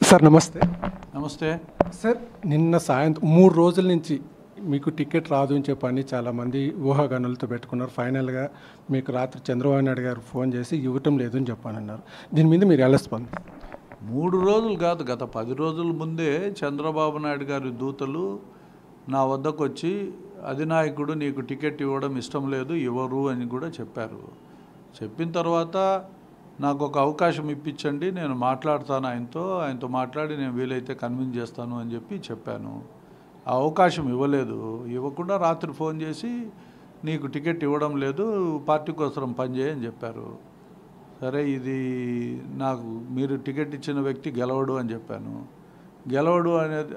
Sir నమస్తే. నమస్తే sir నిన్న సాయంత్రం 3 రోజుల నుంచి మీకు టికెట్ రాదు అని చెప్పని చాలామంది ఊహాగానాలతో పెట్టుకున్నారు. ఫైనల్గా మీకు రాత్రి చంద్రబాబు నాయుడు గారు ఫోన్ చేసి ఇవ్వటం లేదని చెప్పానన్నారు. దీని మీద మీరు ఎలా స్పందిస్తారు? 3 రోజులు కాదు, గత 10 రోజుల ముందే చంద్రబాబు నాయుడు గారి దూతలు నా వద్దకు వచ్చి అధినాయకుడు నీకు టికెట్ ఇవ్వడం ఇష్టం లేదు, ఇవ్వరు అని కూడా చెప్పారు. చెప్పిన తర్వాత నాకు ఒక అవకాశం ఇప్పించండి, నేను మాట్లాడతాను ఆయనతో మాట్లాడి నేను వీలైతే కన్విన్స్ చేస్తాను అని చెప్పాను. ఆ అవకాశం ఇవ్వలేదు. ఇవ్వకుండా రాత్రి ఫోన్ చేసి నీకు టికెట్ ఇవ్వడం లేదు, పార్టీ కోసం పనిచేయని చెప్పారు. సరే, ఇది నాకు మీరు టికెట్ ఇచ్చిన వ్యక్తి గెలవడు అని చెప్పాను. గెలవడు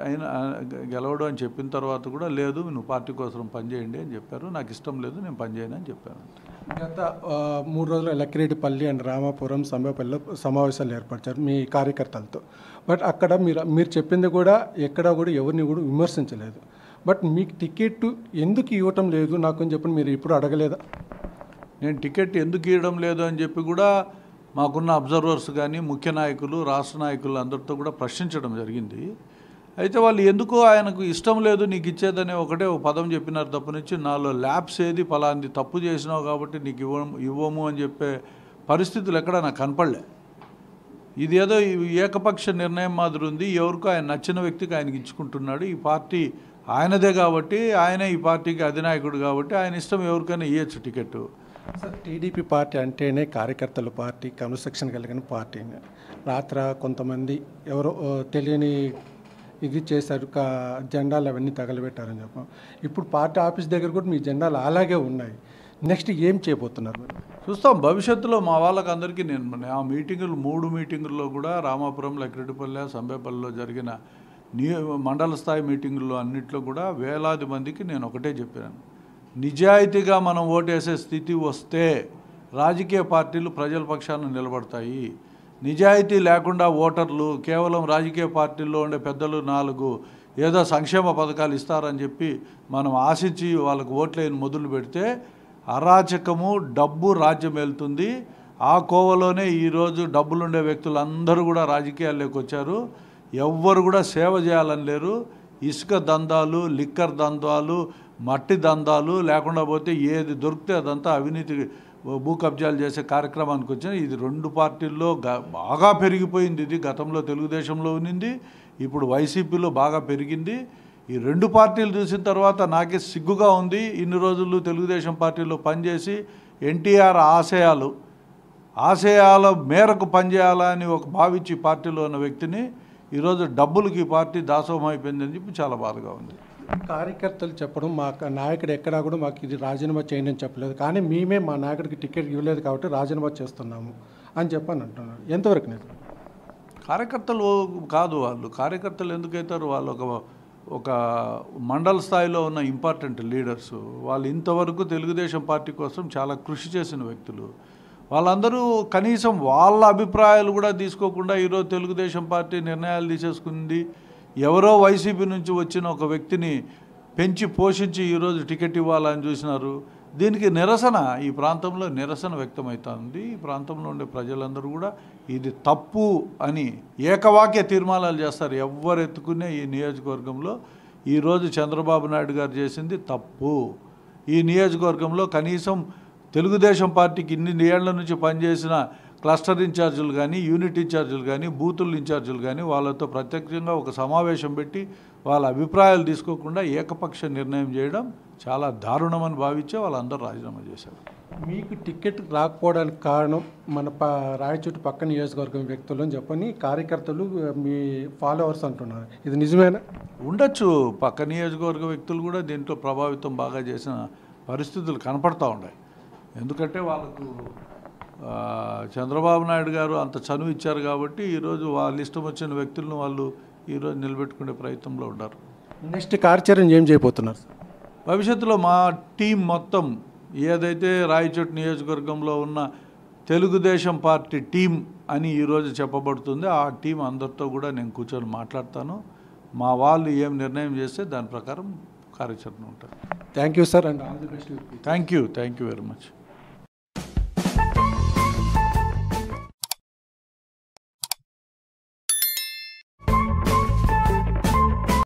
అని చెప్పిన తర్వాత కూడా లేదు, నువ్వు పార్టీ కోసం పనిచేయండి అని చెప్పారు. నాకు ఇష్టం లేదు, నేను పనిచేయను అని చెప్పాను. గత 3 రోజులు లక్కిరెడ్డిపల్లి అండ్ రామాపురం సంబేపల్లిలో సమావేశాలు ఏర్పరిచారు మీ కార్యకర్తలతో. బట్ అక్కడ మీరు చెప్పింది కూడా ఎక్కడా కూడా ఎవరిని కూడా విమర్శించలేదు. బట్ మీకు టికెట్ ఎందుకు ఇవ్వటం లేదు నాకు అని చెప్పి మీరు ఇప్పుడు అడగలేదా? నేను టికెట్ ఎందుకు ఇవ్వడం లేదు అని చెప్పి కూడా మాకున్న అబ్జర్వర్స్ కానీ ముఖ్య నాయకులు, రాష్ట్ర నాయకులు అందరితో కూడా ప్రశ్నించడం జరిగింది. అయితే వాళ్ళు ఎందుకో ఆయనకు ఇష్టం లేదు నీకు ఇచ్చేదనే ఒకటే ఒక పదం చెప్పినారు తప్ప నుంచి నాలో ల్యాబ్స్ ఏది ఫలాంది తప్పు చేసినావు కాబట్టి నీకు ఇవ్వము అని చెప్పే పరిస్థితులు ఎక్కడ నాకు కనపడలే. ఇది ఏదో ఏకపక్ష నిర్ణయం మాదిరి ఉంది. ఎవరికో ఆయన నచ్చిన వ్యక్తికి ఆయనకి ఇచ్చుకుంటున్నాడు. ఈ పార్టీ ఆయనదే కాబట్టి, ఆయనే ఈ పార్టీకి అధినాయకుడు కాబట్టి ఆయన ఇష్టం ఎవరికైనా ఇవ్వచ్చు టికెట్. సార్, టీడీపీ పార్టీ అంటేనే కార్యకర్తల పార్టీ, క్రమశిక్షణ కలిగిన పార్టీ. రాత్ర కొంతమంది ఎవరో తెలియని ఇది చేశారు, జెండాలు అవన్నీ తగలబెట్టారని చెప్పాం. ఇప్పుడు పార్టీ ఆఫీస్ దగ్గర కూడా మీ జెండాలు అలాగే ఉన్నాయి. నెక్స్ట్ ఏం చేయబోతున్నారు? చూస్తాం భవిష్యత్తులో. మా వాళ్ళకి అందరికీ నేను ఆ మీటింగులు 3 మీటింగుల్లో కూడా రామాపురం, లక్కిరెడ్డిపల్లి, సంబేపల్లిలో జరిగిన మండల స్థాయి మీటింగుల్లో అన్నింటిలో కూడా వేలాది మందికి నేను ఒకటే చెప్పాను, నిజాయితీగా మనం ఓటేసే స్థితి వస్తే రాజకీయ పార్టీలు ప్రజల పక్షాన నిలబడతాయి. నిజాయితీ లేకుండా ఓటర్లు కేవలం రాజకీయ పార్టీల్లో ఉండే పెద్దలు 4 ఏదో సంక్షేమ పథకాలు ఇస్తారని చెప్పి మనం ఆశించి వాళ్ళకు ఓట్లేని మొదలు పెడితే అరాచకము, డబ్బు రాజ్యం వెళ్తుంది. ఆ కోవలోనే ఈరోజు డబ్బులుండే వ్యక్తులందరూ కూడా రాజకీయాల్లోకి వచ్చారు. ఎవ్వరు కూడా సేవ చేయాలని లేరు. ఇసుక దందాలు, లిక్కర్ దందాలు, మట్టి దందాలు లేకుండా పోతే ఏది దొరికితే అదంతా అవినీతి భూ కబ్జాలు చేసే కార్యక్రమానికి వచ్చిన ఇది 2 పార్టీల్లో బాగా పెరిగిపోయింది. ఇది గతంలో తెలుగుదేశంలో ఉన్నింది, ఇప్పుడు వైసీపీలో బాగా పెరిగింది. ఈ 2 పార్టీలు చూసిన తర్వాత నాకే సిగ్గుగా ఉంది. ఇన్ని రోజులు తెలుగుదేశం పార్టీలో పనిచేసి ఎన్టీఆర్ ఆశయాల మేరకు పనిచేయాలని ఒక భావించి పార్టీలో ఉన్న వ్యక్తిని ఈరోజు డబ్బులకి పార్టీ దాసోహం అయిపోయిందని చెప్పి చాలా బాధగా ఉంది. కార్యకర్తలు చెప్పడం మా నాయకుడు ఎక్కడా కూడా మాకు ఇది రాజీనామా చేయండి అని చెప్పలేదు, కానీ మేమే మా నాయకుడికి టికెట్ ఇవ్వలేదు కాబట్టి రాజీనామా చేస్తున్నాము అని చెప్పని అంటున్నారు. ఎంతవరకు నేను కార్యకర్తలు కాదు, వాళ్ళు కార్యకర్తలు ఎందుకైతారు? వాళ్ళు ఒక మండల స్థాయిలో ఉన్న ఇంపార్టెంట్ లీడర్స్. వాళ్ళు ఇంతవరకు తెలుగుదేశం పార్టీ కోసం చాలా కృషి చేసిన వ్యక్తులు. వాళ్ళందరూ కనీసం వాళ్ళ అభిప్రాయాలు కూడా తీసుకోకుండా ఈరోజు తెలుగుదేశం పార్టీ నిర్ణయాలు తీసేసుకుంది. ఎవరో వైసీపీ నుంచి వచ్చిన ఒక వ్యక్తిని పెంచి పోషించి ఈరోజు టికెట్ ఇవ్వాలని చూసినారు. దీనికి నిరసన ఈ ప్రాంతంలో వ్యక్తమవుతుంది. ఈ ప్రాంతంలో ఉండే ప్రజలందరూ కూడా ఇది తప్పు అని ఏకవాక్య తీర్మానాలు చేస్తారు. ఎవ్వరు ఎత్తుకునే ఈ నియోజకవర్గంలో ఈరోజు చంద్రబాబు నాయుడు గారు చేసింది తప్పు. ఈ నియోజకవర్గంలో కనీసం తెలుగుదేశం పార్టీకి ఇన్ని ఏళ్ల నుంచి పనిచేసిన క్లస్టర్ ఇన్ఛార్జీలు కానీ, యూనిట్ ఇన్ఛార్జీలు కానీ, బూతుల ఇన్ఛార్జీలు కానీ వాళ్ళతో ప్రత్యక్షంగా ఒక సమావేశం పెట్టి వాళ్ళ అభిప్రాయాలు తీసుకోకుండా ఏకపక్ష నిర్ణయం చేయడం చాలా దారుణమని భావించే వాళ్ళందరూ రాజీనామా చేశారు. మీకు టికెట్ రాకపోవడానికి కారణం మన రాయచోటి పక్క నియోజకవర్గం వ్యక్తులు అని చెప్పని కార్యకర్తలు మీ ఫాలోవర్స్ అంటున్నారు. ఇది నిజమేనా? ఉండొచ్చు. పక్క నియోజకవర్గ వ్యక్తులు కూడా దీంట్లో ప్రభావితం బాగా చేసిన పరిస్థితులు కనపడతా ఉన్నాయి. ఎందుకంటే వాళ్ళకు చంద్రబాబు నాయుడు గారు అంత చనువు ఇచ్చారు కాబట్టి ఈరోజు వాళ్ళ ఇష్టం వచ్చిన వ్యక్తులను వాళ్ళు ఈరోజు నిలబెట్టుకునే ప్రయత్నంలో ఉన్నారు. నెక్స్ట్ కార్యాచరణ ఏం చేయబోతున్నారు? భవిష్యత్తులో మా టీం మొత్తం ఏదైతే రాయచోటి నియోజకవర్గంలో ఉన్న తెలుగుదేశం పార్టీ టీం అని ఈరోజు చెప్పబడుతుంది, ఆ టీం అందరితో కూడా నేను కూర్చొని మాట్లాడతాను. మా వాళ్ళు ఏం నిర్ణయం చేస్తే దాని ప్రకారం కార్యాచరణ ఉంటుంది. Thank you sir, and all the best. Thank you very much.